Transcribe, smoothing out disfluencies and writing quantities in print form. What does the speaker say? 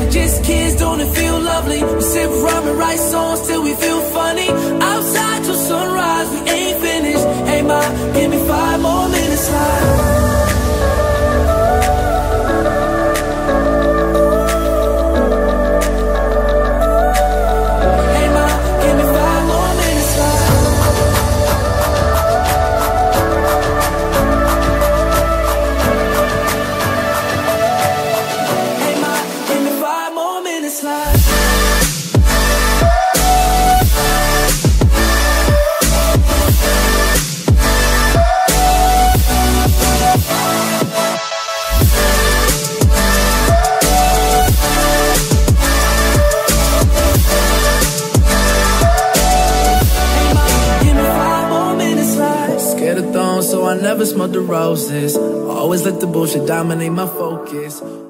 we're just kids, don't it feel lovely? We sit around and write songs till we feel funny. Outside till sunrise, we ain't finished. Hey ma, give me 5 more minutes left. So I never smelled the roses. Always let the bullshit dominate my focus.